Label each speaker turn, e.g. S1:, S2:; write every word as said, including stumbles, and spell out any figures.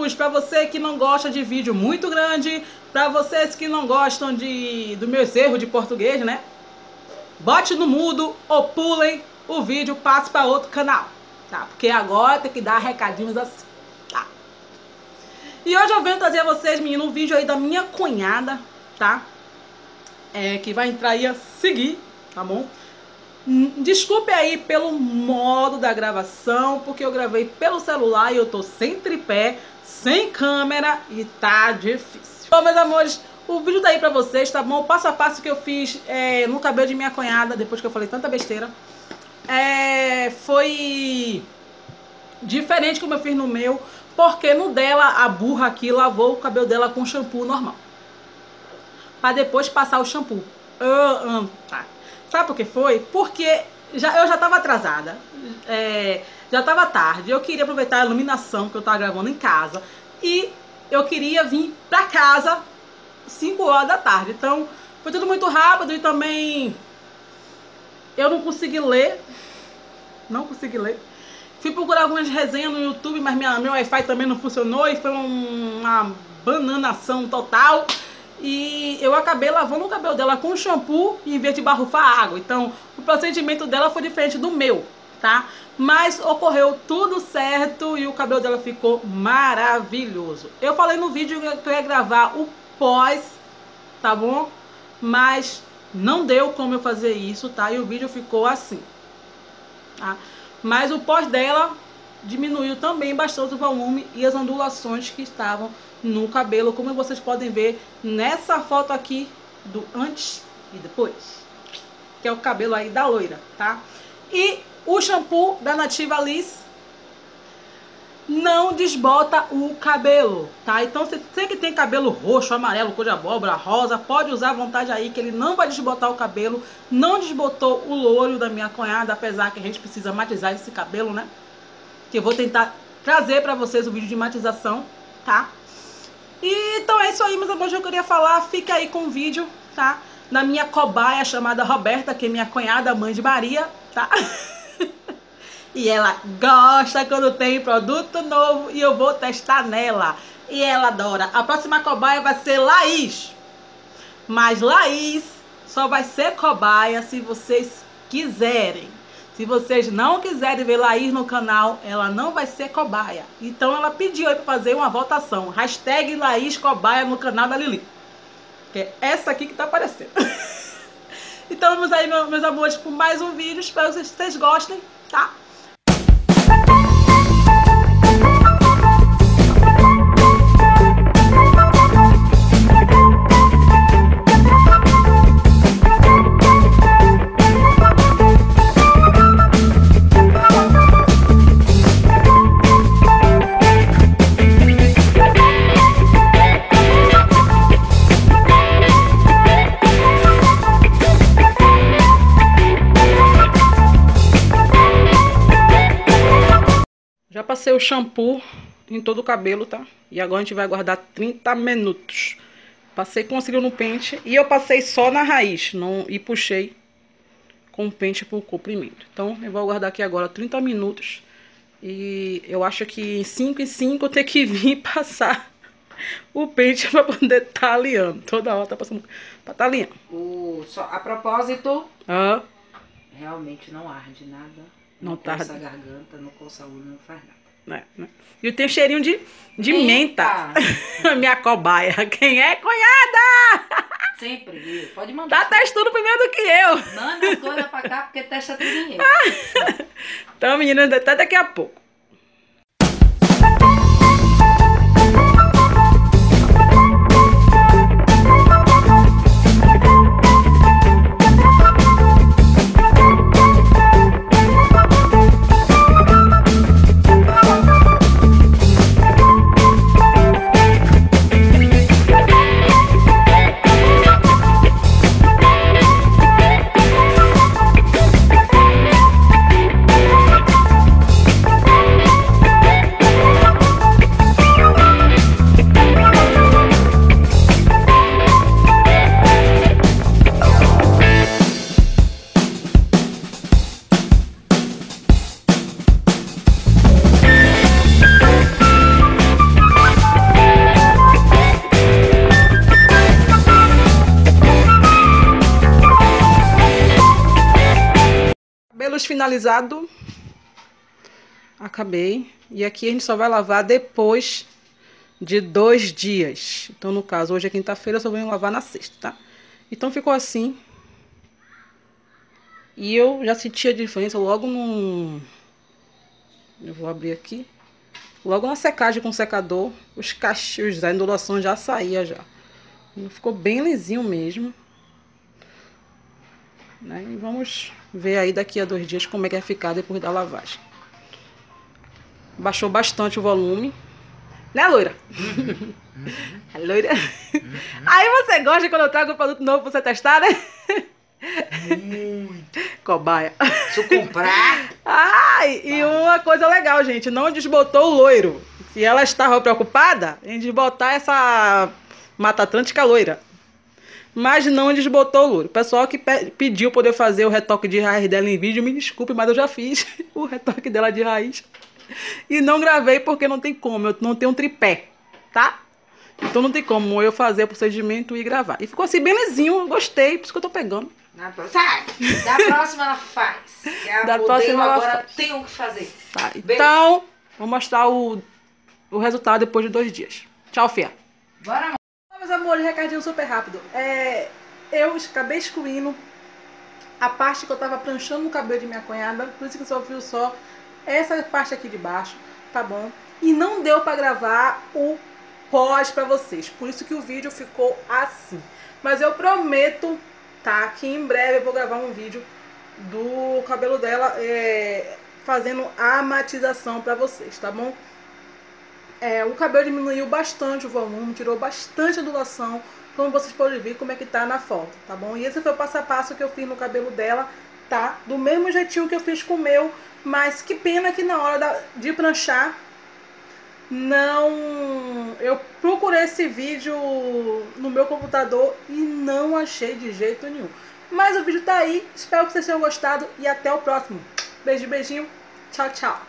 S1: amigos, para você que não gosta de vídeo muito grande, para vocês que não gostam de do meus erros de português, né? Bote no mudo ou pulem o vídeo, passe para outro canal, tá? Porque agora tem que dar recadinhos assim, tá? E hoje eu venho trazer a vocês, menino, um vídeo aí da minha cunhada, tá? É, que vai entrar aí a seguir, tá bom? Desculpe aí pelo modo da gravação, porque eu gravei pelo celular e eu tô sem tripé, sem câmera e tá difícil. Bom, meus amores, o vídeo tá aí pra vocês, tá bom? O passo a passo que eu fiz é, no cabelo de minha cunhada, depois que eu falei tanta besteira, é, foi diferente como eu fiz no meu, porque no dela, a burra aqui lavou o cabelo dela com shampoo normal, pra depois passar o shampoo. Uh, uh, tá. Sabe por que foi? Porque já, eu já tava atrasada, é, já tava tarde, eu queria aproveitar a iluminação que eu tava gravando em casa e eu queria vir pra casa cinco horas da tarde, então foi tudo muito rápido e também eu não consegui ler, não consegui ler. Fui procurar algumas resenhas no YouTube, mas minha, meu Wi-Fi também não funcionou e foi um, uma bananação total. E eu acabei lavando o cabelo dela com shampoo em vez de barrufar água. Então, o procedimento dela foi diferente do meu, tá? Mas ocorreu tudo certo e o cabelo dela ficou maravilhoso. Eu falei no vídeo que eu ia gravar o pós, tá bom? Mas não deu como eu fazer isso, tá? E o vídeo ficou assim, tá? Mas o pós dela diminuiu também bastante o volume e as ondulações que estavam no cabelo, como vocês podem ver nessa foto aqui do antes e depois, que é o cabelo aí da loira, tá? E o shampoo da Nativa Liss não desbota o cabelo, tá? Então você que tem cabelo roxo, amarelo, cor de abóbora, rosa, pode usar à vontade aí, que ele não vai desbotar o cabelo. Não desbotou o loiro da minha cunhada, apesar que a gente precisa matizar esse cabelo, né? Que eu vou tentar trazer pra vocês o vídeo de matização, tá? E, então é isso aí, meus amores, eu queria falar. Fica aí com o vídeo, tá? Da minha cobaia chamada Roberta, que é minha cunhada, mãe de Maria, tá? E ela gosta quando tem produto novo e eu vou testar nela. E ela adora. A próxima cobaia vai ser Laís. Mas Laís só vai ser cobaia se vocês quiserem. Se vocês não quiserem ver Laís no canal, ela não vai ser cobaia. Então ela pediu aí para fazer uma votação. Hashtag Laís cobaia no canal da Lili. Que é essa aqui que tá aparecendo. Então vamos aí, meus amores, com mais um vídeo. Espero que vocês gostem, tá? Já passei o shampoo em todo o cabelo, tá? E agora a gente vai guardar trinta minutos. Passei com auxílio no pente e eu passei só na raiz, não, e puxei com o pente por comprimento. Então eu vou guardar aqui agora trinta minutos. E eu acho que em cinco e cinco eu tenho que vir passar o pente para poder tá alinhando. Toda hora tá passando pra tá alinhando.
S2: O, só, a propósito,
S1: ah.
S2: realmente não arde nada.
S1: Não, não
S2: coça
S1: tá.
S2: a garganta, não coça a unha, não faz nada.
S1: É, né? E tem cheirinho de, de menta. Minha cobaia. Quem é, cunhada?
S2: Sempre, viu? Pode mandar.
S1: Tá testando primeiro do que eu.
S2: Manda as coisas pra cá, porque testa tudo em eu.
S1: Então, meninas, até daqui a pouco. Depois finalizado, acabei. E aqui a gente só vai lavar depois de dois dias. Então, no caso, hoje é quinta-feira, eu só vou lavar na sexta, tá? Então, ficou assim. E eu já senti a diferença logo no... Eu vou abrir aqui. Logo na secagem com o secador, os cachos, a ondulação já saía já. Ficou bem lisinho mesmo. Né? E vamos ver aí daqui a dois dias como é que vai ficar depois da lavagem. Baixou bastante o volume. Né, loira?
S2: Uhum.
S1: A loira. Uhum. Aí você gosta quando eu trago um produto novo pra você testar, né?
S2: Muito.
S1: Cobaia.
S2: Se eu comprar...
S1: Ai, e uma coisa legal, gente. Não desbotou o loiro. Se ela estava preocupada em desbotar essa Mata Atlântica loira. Mas não desbotou o loiro. O pessoal que pe pediu poder fazer o retoque de raiz dela em vídeo, me desculpe, mas eu já fiz o retoque dela de raiz. E não gravei porque não tem como, eu não tenho um tripé, tá? Então não tem como eu fazer o procedimento e gravar. E ficou assim bem lisinho, gostei, por isso que eu tô pegando.
S2: Na próxima, da próxima ela faz. É
S1: da próxima ela
S2: agora
S1: faz.
S2: Tem o que fazer.
S1: Tá, então, vou mostrar o, o resultado depois de dois dias. Tchau, fia.
S2: Bora, amor.
S1: Meus amores, recadinho super rápido. É, eu acabei excluindo a parte que eu tava pranchando no cabelo de minha cunhada, por isso que só viu só essa parte aqui de baixo, tá bom? E não deu pra gravar o pós pra vocês, por isso que o vídeo ficou assim. Mas eu prometo, tá, que em breve eu vou gravar um vídeo do cabelo dela é, fazendo a matização pra vocês, tá bom? É, o cabelo diminuiu bastante o volume, tirou bastante ondulação, como vocês podem ver como é que tá na foto, tá bom? E esse foi o passo a passo que eu fiz no cabelo dela, tá? Do mesmo jeitinho que eu fiz com o meu, mas que pena que na hora da, de pranchar, não... Eu procurei esse vídeo no meu computador e não achei de jeito nenhum. Mas o vídeo tá aí, espero que vocês tenham gostado e até o próximo. Beijo, beijinho, tchau, tchau.